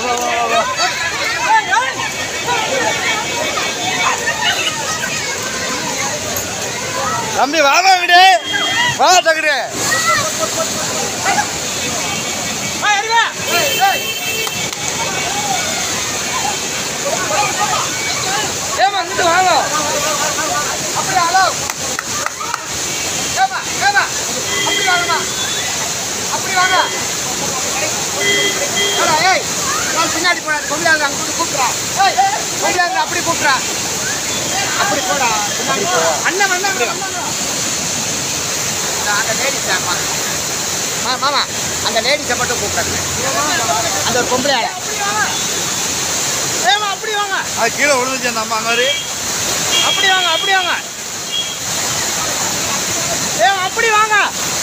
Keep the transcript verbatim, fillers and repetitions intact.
தம்பி வாங்க விடு வா தகுடு ஏமா இங்கிட்டு வாங்க அப்படி ஹலோ ஏமா ஏமா அப்படி வாங்கம்மா அப்படி வாங்க ஏய் நான் பின்னாடி போனா கொம்பியாங்க அங்க கூப்பிடுறா ஏய் கொம்பியாங்க அப்படி கூப்பிடுறா அப்படி போடா அண்ணன் வந்தாங்க அந்த லேடிஸ் மா மாமா அந்த லேடிஸை மட்டும் கூப்பிடுறாங்க அந்த ஒரு பொம்பளை ஏமா அப்படி வாங்க அது கீழே விழுந்துச்சு அந்த அம்மா மாதிரி அப்படி வாங்க அப்படி வாங்க ஏமா அப்படி வாங்க